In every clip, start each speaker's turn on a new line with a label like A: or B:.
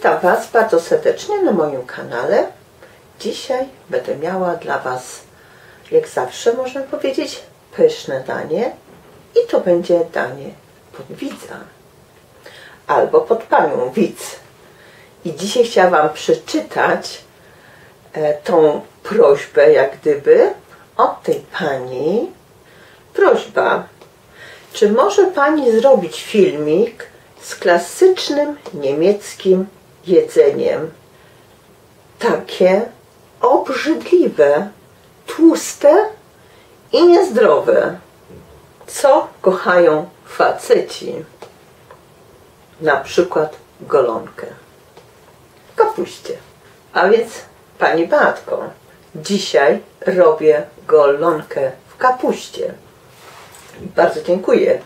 A: Witam Was bardzo serdecznie na moim kanale. Dzisiaj będę miała dla Was, jak zawsze można powiedzieć, pyszne danie. I to będzie danie pod widza. Albo pod panią widz. I dzisiaj chciałam Wam przeczytać tą prośbę, jak gdyby, od tej pani. Prośba, czy może Pani zrobić filmik z klasycznym niemieckim jedzeniem? Takie obrzydliwe, tłuste i niezdrowe. Co kochają faceci? Na przykład golonkę w kapuście. A więc, Pani Beatko, dzisiaj robię golonkę w kapuście. Bardzo dziękuję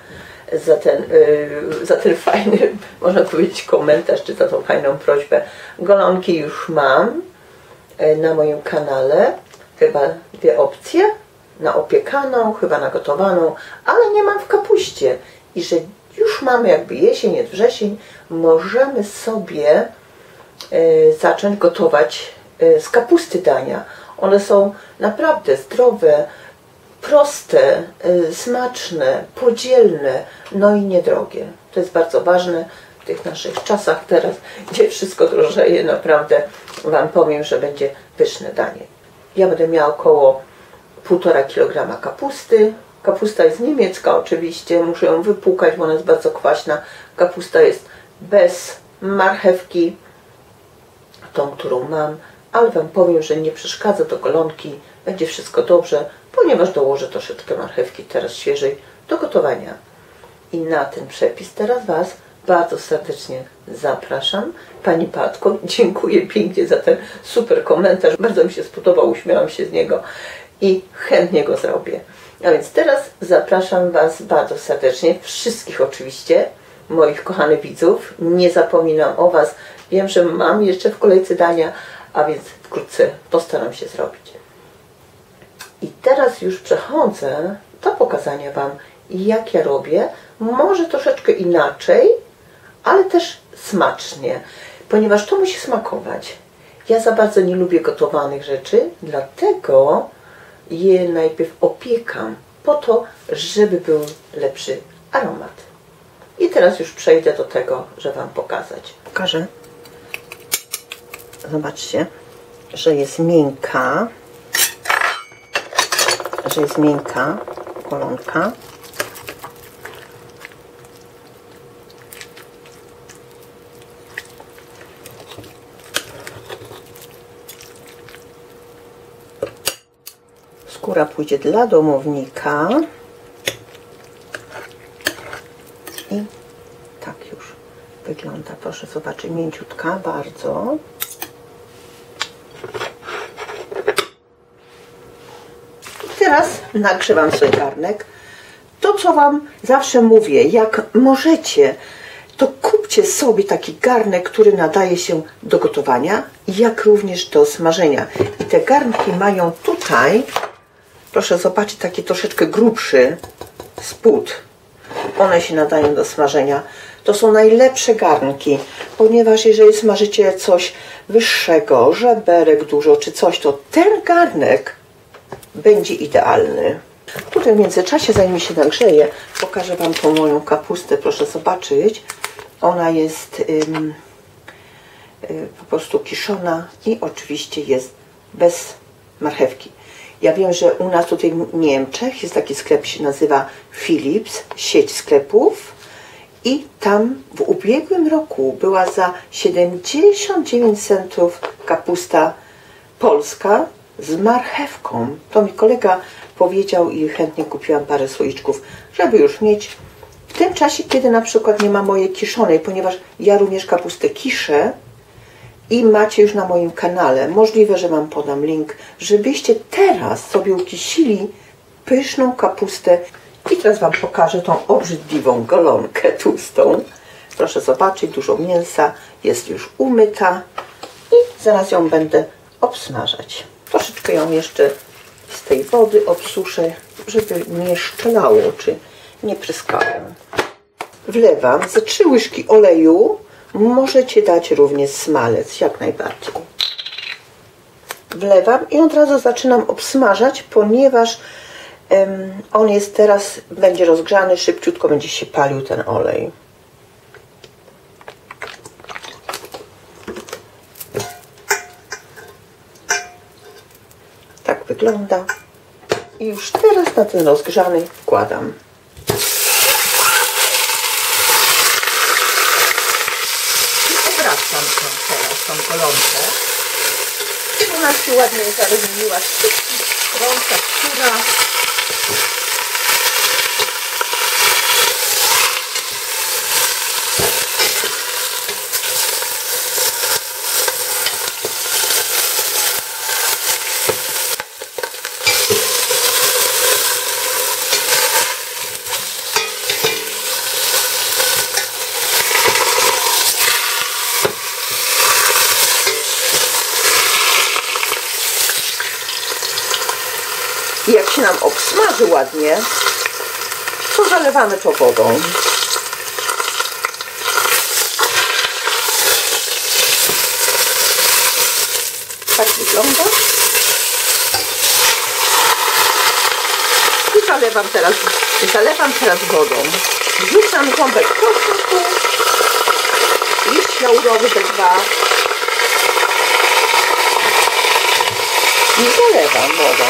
A: za ten fajny, można powiedzieć, komentarz, czy za tą fajną prośbę. Golonki już mam na moim kanale. Chyba dwie opcje. Na opiekaną, chyba na gotowaną, ale nie mam w kapuście. I że już mamy jakby jesień, jest wrzesień, możemy sobie zacząć gotować z kapusty dania. One są naprawdę zdrowe, proste, smaczne, podzielne, no i niedrogie. To jest bardzo ważne w tych naszych czasach teraz, gdzie wszystko drożeje. Naprawdę Wam powiem, że będzie pyszne danie. Ja będę miała około 1,5 kg kapusty. Kapusta jest niemiecka oczywiście, muszę ją wypłukać, bo ona jest bardzo kwaśna. Kapusta jest bez marchewki, tą, którą mam, ale Wam powiem, że nie przeszkadza do golonki, będzie wszystko dobrze, ponieważ dołożę troszeczkę marchewki teraz świeżej do gotowania. I na ten przepis teraz Was bardzo serdecznie zapraszam. Pani Beatko, dziękuję pięknie za ten super komentarz, bardzo mi się spodobał, uśmiałam się z niego i chętnie go zrobię. A więc teraz zapraszam Was bardzo serdecznie, wszystkich oczywiście, moich kochanych widzów. Nie zapominam o Was. Wiem, że mam jeszcze w kolejce dania, a więc wkrótce postaram się zrobić. I teraz już przechodzę do pokazania Wam, jak ja robię. Może troszeczkę inaczej, ale też smacznie, ponieważ to musi smakować. Ja za bardzo nie lubię gotowanych rzeczy, dlatego je najpierw opiekam po to, żeby był lepszy aromat. I teraz już przejdę do tego, żeby Wam pokazać. Pokażę. Zobaczcie, że jest miękka. Golonka. Skóra pójdzie dla domownika. I tak już wygląda. Proszę zobaczyć, mięciutka bardzo. I teraz nagrzewam sobie garnek. To, co Wam zawsze mówię, jak możecie, to kupcie sobie taki garnek, który nadaje się do gotowania, jak również do smażenia. I te garnki mają tutaj, proszę zobaczyć, taki troszeczkę grubszy spód. One się nadają do smażenia. To są najlepsze garnki, ponieważ jeżeli smażycie coś wyższego, żeberek dużo czy coś, to ten garnek będzie idealny. Tutaj w międzyczasie, zanim się nagrzeje, pokażę Wam tą moją kapustę. Proszę zobaczyć. Ona jest po prostu kiszona i oczywiście jest bez marchewki. Ja wiem, że u nas tutaj w Niemczech jest taki sklep, się nazywa Philips, sieć sklepów, i tam w ubiegłym roku była za 79 centów kapusta polska z marchewką. To mi kolega powiedział i chętnie kupiłam parę słoiczków, żeby już mieć w tym czasie, kiedy na przykład nie ma mojej kiszonej, ponieważ ja również kapustę kiszę i macie już na moim kanale. Możliwe, że Wam podam link, żebyście teraz sobie ukisili pyszną kapustę. I teraz Wam pokażę tą obrzydliwą golonkę tłustą. Proszę zobaczyć, dużo mięsa, jest już umyta i zaraz ją będę obsmażać. Troszeczkę ją jeszcze z tej wody obsuszę, żeby nie szczelało, czy nie pryskało. Wlewam ze 3 łyżki oleju, Możecie dać również smalec, jak najbardziej. Wlewam i od razu zaczynam obsmażać, ponieważ on jest teraz, będzie rozgrzany, szybciutko będzie się palił ten olej. Tak wygląda. I już teraz na ten rozgrzany wkładam. I obracam teraz tą golonkę. I ona się ładnie zarozumiła z wszystkich stron, ta skóra. I jak się nam obsmaży ładnie, to zalewamy to wodą. Tak wygląda. I zalewam teraz wodą. Wrzucam ząbek czosnku, liść laurowy te 2 i zalewam wodą.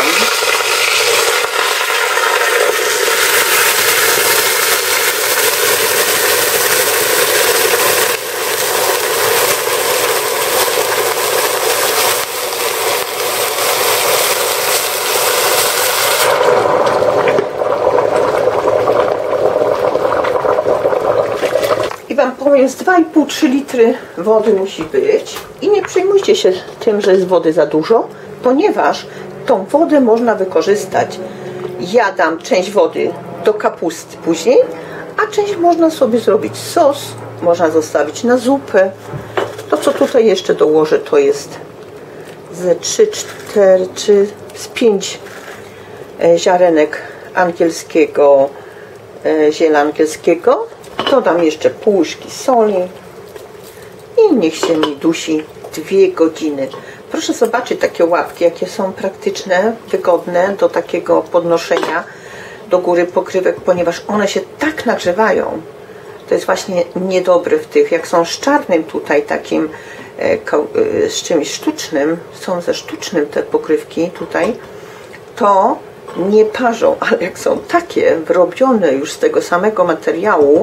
A: Wam powiem, z 2,5-3 litry wody musi być i nie przejmujcie się tym, że jest wody za dużo, ponieważ tą wodę można wykorzystać. Ja dam część wody do kapusty później, a część można sobie zrobić sos, można zostawić na zupę. To co tutaj jeszcze dołożę, to jest ze 3, 4 czy z 5 ziarenek angielskiego, ziela angielskiego. Dodam jeszcze pół łyżki soli i niech się mi dusi 2 godziny. Proszę zobaczyć takie łapki, jakie są praktyczne, wygodne do takiego podnoszenia do góry pokrywek, ponieważ one się tak nagrzewają. To jest właśnie niedobre w tych, jak są z czarnym tutaj takim, z czymś sztucznym, są ze sztucznym te pokrywki tutaj, to nie parzą, ale jak są takie wyrobione już z tego samego materiału,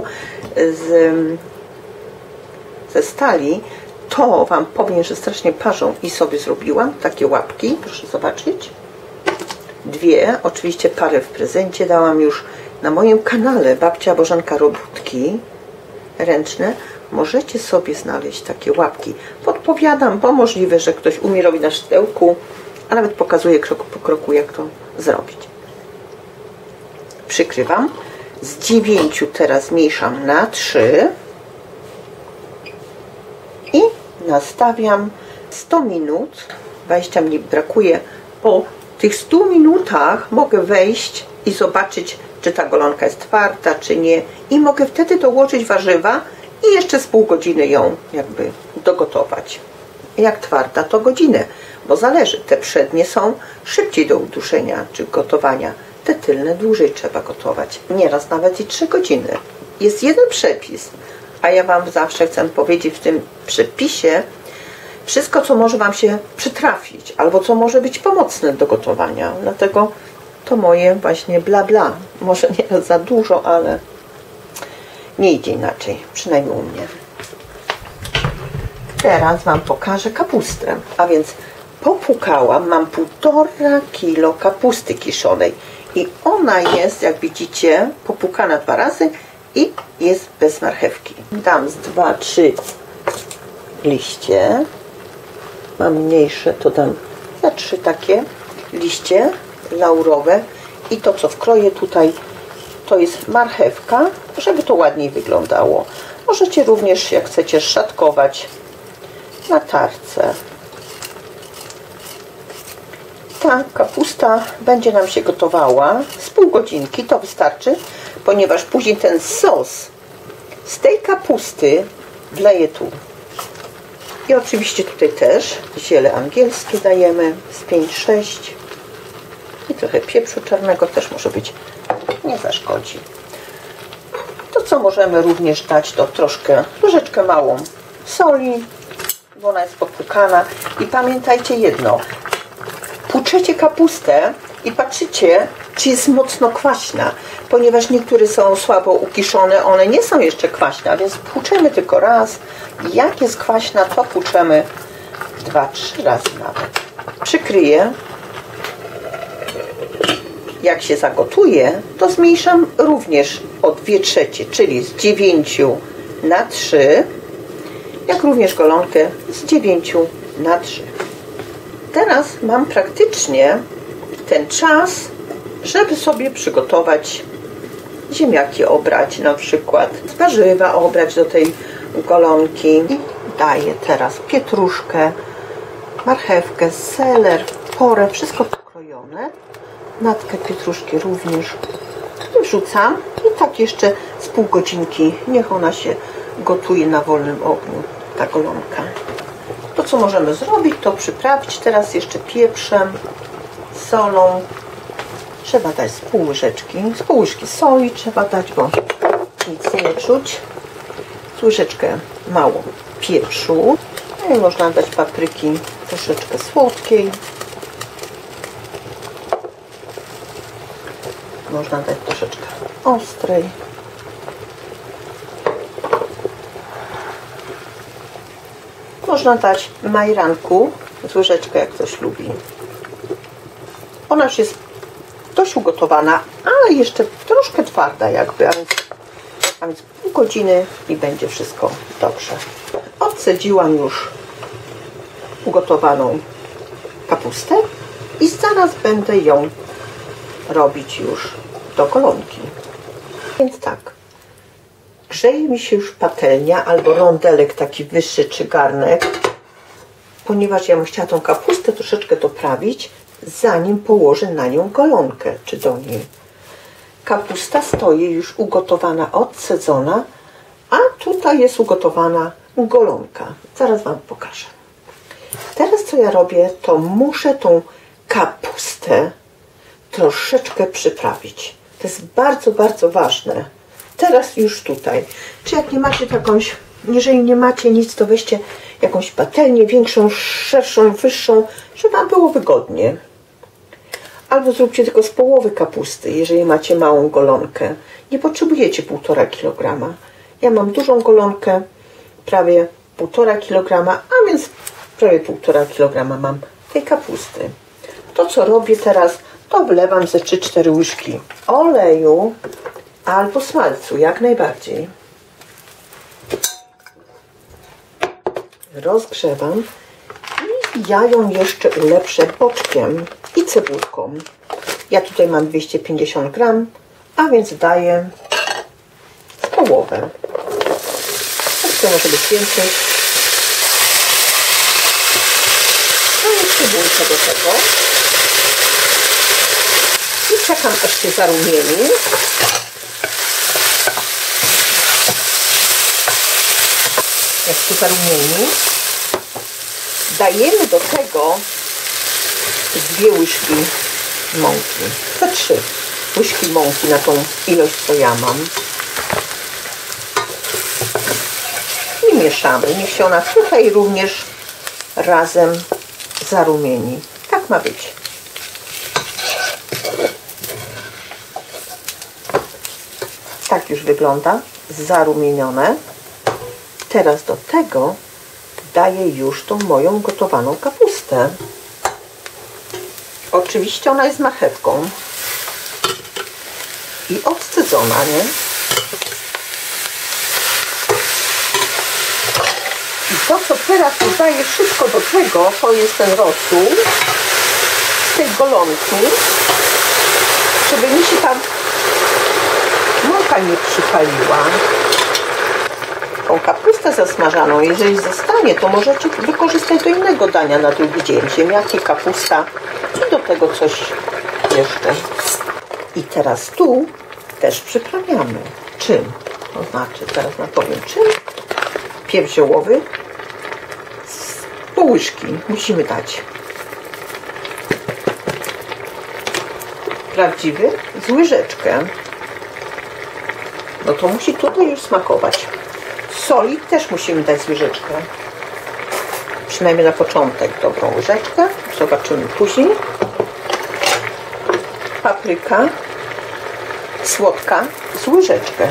A: ze stali, to Wam powiem, że strasznie parzą. I sobie zrobiłam takie łapki, proszę zobaczyć. 2, oczywiście parę w prezencie dałam już na moim kanale Babcia Bożenka Robótki ręczne. Możecie sobie znaleźć takie łapki. Podpowiadam, bo możliwe, że ktoś umie robić na szydełku, a nawet pokazuję krok po kroku, jak to zrobić. Przykrywam. Z 9 teraz zmniejszam na 3 i nastawiam 100 minut. 20 mi brakuje. Po tych 100 minutach mogę wejść i zobaczyć, czy ta golonka jest twarda, czy nie. I mogę wtedy dołożyć warzywa i jeszcze z pół godziny ją jakby dogotować. Jak twarda, to godzinę, bo zależy. Te przednie są szybciej do uduszenia czy gotowania. Te tylne dłużej trzeba gotować. Nieraz nawet i 3 godziny. Jest jeden przepis, a ja Wam zawsze chcę powiedzieć w tym przepisie wszystko, co może Wam się przytrafić, albo co może być pomocne do gotowania. Dlatego to moje właśnie bla bla. Może nie za dużo, ale nie idzie inaczej, przynajmniej u mnie. Teraz Wam pokażę kapustę, a więc popłukałam, mam 1,5 kilo kapusty kiszonej i ona jest, jak widzicie, popłukana 2 razy i jest bez marchewki. Dam z 2-3 liście, mam mniejsze, to dam za 3 takie liście laurowe i to, co wkroję tutaj, to jest marchewka, żeby to ładniej wyglądało. Możecie również, jak chcecie, szatkować na tarce. Ta kapusta będzie nam się gotowała z pół godzinki, to wystarczy, ponieważ później ten sos z tej kapusty wleję tu. I oczywiście tutaj też ziele angielskie dajemy z 5-6 i trochę pieprzu czarnego też może być, nie zaszkodzi. To co możemy również dać, to troszeczkę małą soli, bo ona jest popłukana. I pamiętajcie jedno, płuczecie kapustę i patrzycie, czy jest mocno kwaśna, ponieważ niektóre są słabo ukiszone, one nie są jeszcze kwaśne, a więc płuczemy tylko raz. Jak jest kwaśna, to płuczemy 2-3 razy nawet. Przykryję. Jak się zagotuje, to zmniejszam również o 2/3, czyli z 9 na 3, jak również golonkę z 9 na 3. Teraz mam praktycznie ten czas, żeby sobie przygotować ziemniaki, obrać na przykład, warzywa obrać do tej golonki. I daję teraz pietruszkę, marchewkę, seler, porę, wszystko pokrojone. Natkę pietruszki również wrzucam i tak jeszcze z pół godzinki niech ona się gotuje na wolnym ogniu, ta golonka. To co możemy zrobić, to przyprawić teraz jeszcze pieprzem, solą. Trzeba dać z pół łyżki soli trzeba dać, bo nic nie czuć. Z łyżeczkę mało pieprzu. No i można dać papryki troszeczkę słodkiej. Można dać troszeczkę ostrej. Można dać majranku z łyżeczkę, jak ktoś lubi. Ona już jest dość ugotowana, ale jeszcze troszkę twarda jakby, a więc pół godziny i będzie wszystko dobrze. Odcedziłam już ugotowaną kapustę i zaraz będę ją robić już do golonki. Więc tak, grzeje mi się już patelnia albo rondelek taki wyższy czy garnek, ponieważ ja bym chciała tą kapustę troszeczkę doprawić, zanim położę na nią golonkę, czy do niej. Kapusta stoi już ugotowana, odcedzona, a tutaj jest ugotowana golonka. Zaraz Wam pokażę. Teraz co ja robię, to muszę tą kapustę troszeczkę przyprawić. To jest bardzo, bardzo ważne. Teraz już tutaj. Czy jak nie macie jakąś, jeżeli nie macie nic, to weźcie jakąś patelnię większą, szerszą, wyższą, żeby Wam było wygodnie. Albo zróbcie tylko z połowy kapusty, jeżeli macie małą golonkę. Nie potrzebujecie 1,5 kg. Ja mam dużą golonkę, prawie 1,5 kg, a więc prawie 1,5 kg mam tej kapusty. To co robię teraz, to wlewam ze 3-4 łyżki oleju albo smalcu, jak najbardziej. Rozgrzewam i ja ją jeszcze ulepszę boczkiem i cebulką. Ja tutaj mam 250 gram, a więc daję połowę. To może być więcej. No i cebulkę do tego. I czekam, aż się zarumieni. Jak się zarumieni, dajemy do tego 2 łyżki mąki. To 3 łyżki mąki na tą ilość, co ja mam. I mieszamy. Niech się ona tutaj również razem zarumieni. Tak ma być. Tak już wygląda. Zarumienione. Teraz do tego daję już tą moją gotowaną kapustę. Oczywiście ona jest marchewką i odcedzona, nie? I to, co teraz dodaję wszystko do tego, to jest ten rosół z tej golonki, żeby mi się tam mąka nie przypaliła. Tą kapustę zasmażaną, jeżeli zostanie, to możecie wykorzystać do innego dania na drugi dzień. Ziemniaki, kapusta i do tego coś jeszcze. I teraz tu też przyprawiamy. Czym? To znaczy, teraz Wam powiem czym. pieprz ziołowy z pół łyżki musimy dać. Prawdziwy z łyżeczkę. No to musi tutaj już smakować. Soli też musimy dać z łyżeczkę. Przynajmniej na początek dobrą łyżeczkę. Zobaczymy później. Papryka słodka z łyżeczkę.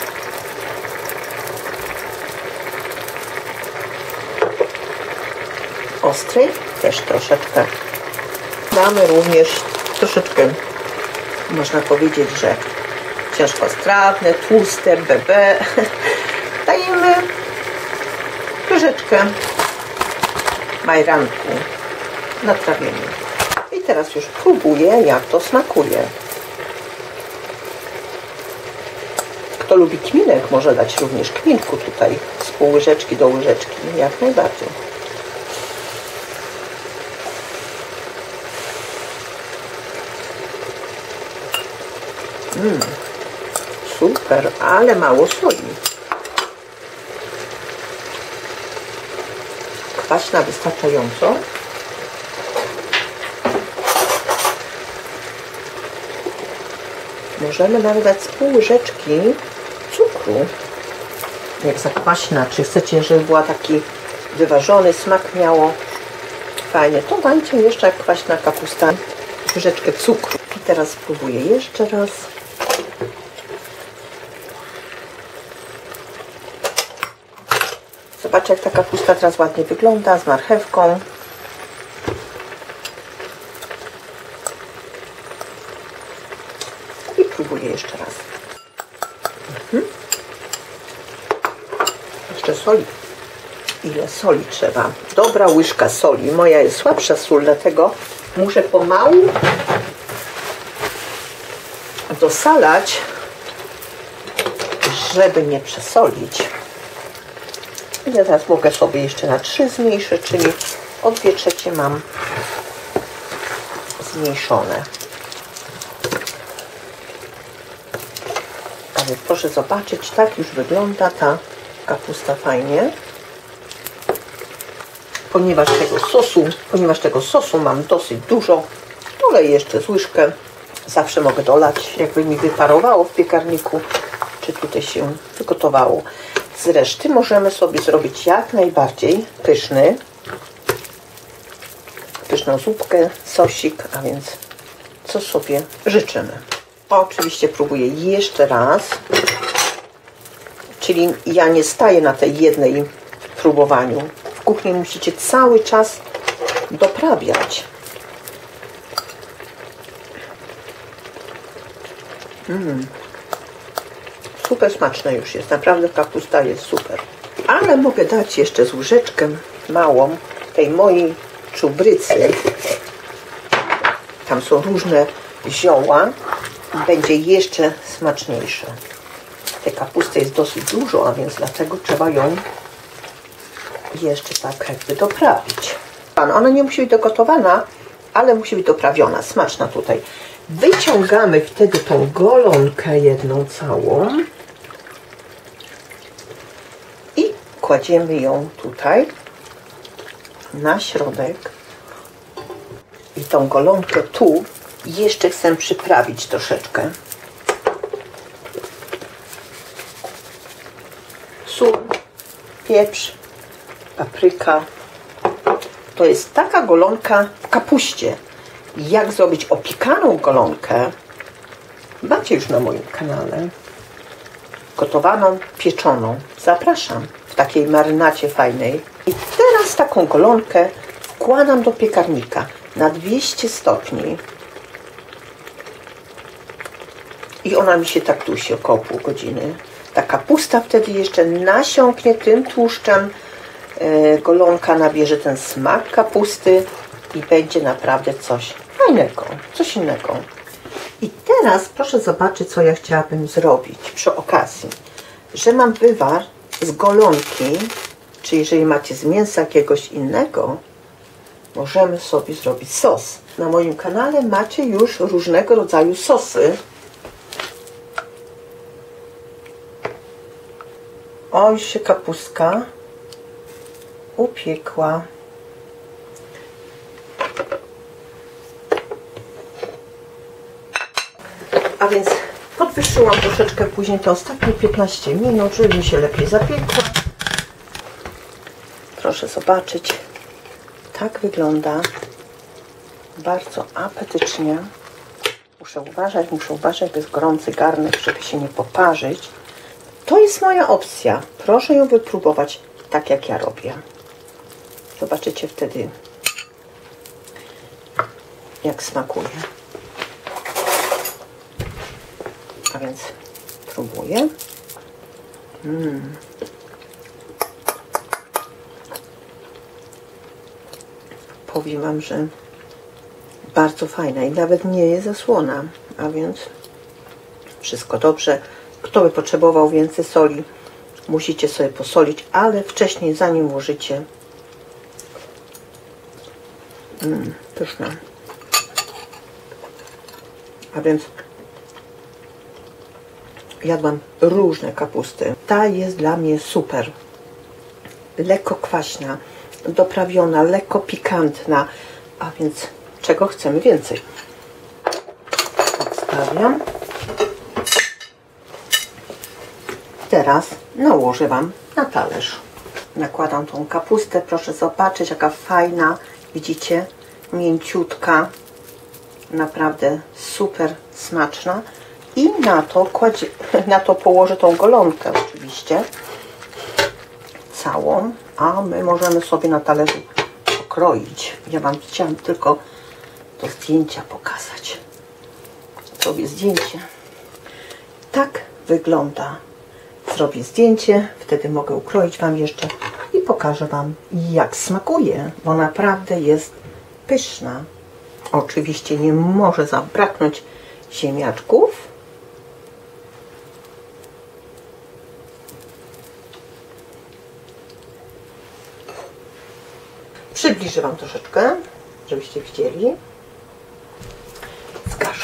A: Ostrej też troszeczkę. Damy również troszeczkę, można powiedzieć, że ciężkostrawne, tłuste, BB. Dajemy łyżeczkę majranku na trawienie. I teraz już próbuję, jak to smakuje. Kto lubi kminek, może dać również kminku tutaj z pół łyżeczki do łyżeczki, jak najbardziej. Super, ale mało soli. Kwaśna wystarczająco. Możemy nawet dać z pół łyżeczki cukru. Jak zakwaśna, czy chcecie, żeby była taki wyważony, smak miało fajnie, to dajcie jeszcze, jak kwaśna kapusta, łyżeczkę cukru. I teraz spróbuję jeszcze raz. Zobaczcie, jak ta kapusta teraz ładnie wygląda z marchewką. I próbuję jeszcze raz. Jeszcze soli. Ile soli trzeba? Dobra łyżka soli. Moja jest słabsza sól, dlatego muszę pomału dosalać, żeby nie przesolić. I teraz mogę sobie jeszcze na 3 zmniejszyć, czyli o 2/3 mam zmniejszone. A więc proszę zobaczyć, tak już wygląda ta kapusta fajnie. Ponieważ tego sosu mam dosyć dużo, doleję jeszcze z łyżkę. Zawsze mogę dolać, jakby mi wyparowało w piekarniku, czy tutaj się wygotowało. Z reszty możemy sobie zrobić jak najbardziej pyszną zupkę, sosik, a więc co sobie życzymy. Oczywiście próbuję jeszcze raz, czyli ja nie staję na tej jednej próbowaniu. W kuchni musicie cały czas doprawiać. Super smaczne już jest, naprawdę kapusta jest super. Ale mogę dać jeszcze z łyżeczkę małą tej mojej czubrycy. Tam są różne zioła i będzie jeszcze smaczniejsze. Tej kapusty jest dosyć dużo, a więc dlatego trzeba ją jeszcze tak jakby doprawić. Ona nie musi być dogotowana, ale musi być doprawiona, smaczna tutaj. Wyciągamy wtedy tą golonkę jedną całą i kładziemy ją tutaj na środek. I tą golonkę tu jeszcze chcę przyprawić troszeczkę. Sól, pieprz, papryka. To jest taka golonka w kapuście. Jak zrobić opiekaną golonkę, macie już na moim kanale. Gotowaną, pieczoną. Zapraszam w takiej marynacie fajnej. I teraz taką golonkę wkładam do piekarnika na 200 stopni. I ona mi się tak dusi około pół godziny. Ta kapusta wtedy jeszcze nasiąknie tym tłuszczem. Golonka nabierze ten smak kapusty i będzie naprawdę coś fajnego, coś innego. I teraz proszę zobaczyć, co ja chciałabym zrobić przy okazji. Że mam wywar z golonki, czy jeżeli macie z mięsa jakiegoś innego, możemy sobie zrobić sos. Na moim kanale macie już różnego rodzaju sosy. Oj, się kapustka upiekła. A więc podwyższyłam troszeczkę później te ostatnie 15 minut, żeby mi się lepiej zapiekła. Proszę zobaczyć, tak wygląda. Bardzo apetycznie. Muszę uważać, bo jest gorący garnek, żeby się nie poparzyć. To jest moja opcja. Proszę ją wypróbować tak, jak ja robię. Zobaczycie wtedy, jak smakuje. A więc próbuję. Powiem Wam, że bardzo fajna i nawet nie jest zasłona, a więc wszystko dobrze. Kto by potrzebował więcej soli, musicie sobie posolić, ale wcześniej, zanim włożycie. Pyszna. A więc jadłam różne kapusty. Ta jest dla mnie super. Lekko kwaśna, doprawiona, lekko pikantna, a więc czego chcemy więcej. Odstawiam. Teraz nałożę Wam na talerz. Nakładam tą kapustę. Proszę zobaczyć, jaka fajna. Widzicie? Mięciutka. Naprawdę super smaczna. I na to położę tą golonkę oczywiście. Całą. A my możemy sobie na talerzu pokroić. Ja Wam chciałam tylko do zdjęcia pokazać. Zrobię zdjęcie. Tak wygląda. Zrobię zdjęcie, wtedy mogę ukroić Wam jeszcze i pokażę Wam, jak smakuje, bo naprawdę jest pyszna. Oczywiście nie może zabraknąć ziemniaczków. Przybliżę Wam troszeczkę, żebyście widzieli. Zgaszę.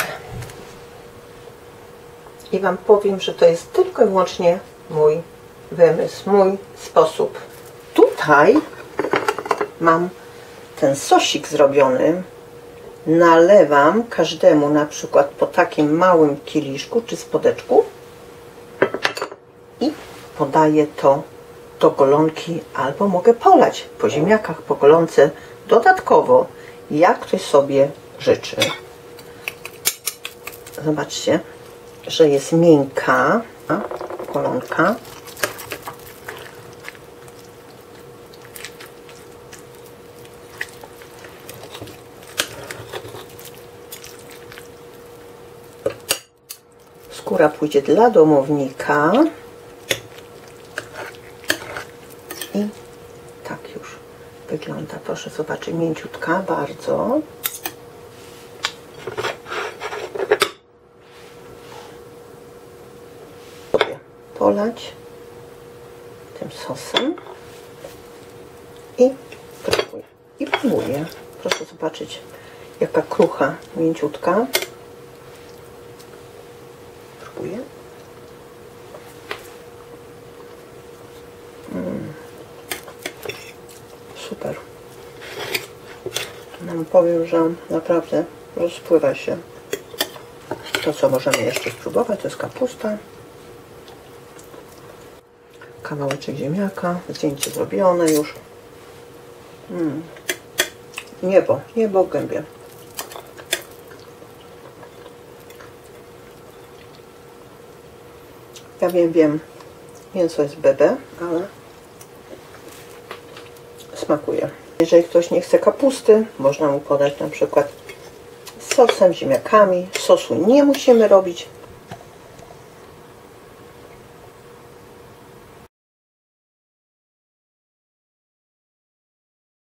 A: I Wam powiem, że to jest tylko i wyłącznie mój wymysł, mój sposób. Tutaj mam ten sosik zrobiony. Nalewam każdemu na przykład po takim małym kieliszku czy spodeczku i podaję to do golonki, albo mogę polać po ziemniakach, po golonce dodatkowo, jak ktoś sobie życzy. Zobaczcie, że jest miękka golonka. Skóra pójdzie dla domownika. I tak już wygląda. Proszę zobaczyć, mięciutka bardzo. Sobie polać tym sosem i próbuję. Proszę zobaczyć, jaka krucha, mięciutka. Próbuję. Super. Powiem, że naprawdę rozpływa się. To, co możemy jeszcze spróbować, to jest kapusta. Kawałeczek ziemniaka. Zdjęcie zrobione już. Niebo w gębie. Ja wiem, mięso jest bebe, ale smakuje. Jeżeli ktoś nie chce kapusty, można mu podać na przykład z sosem, ziemniakami. Sosu nie musimy robić.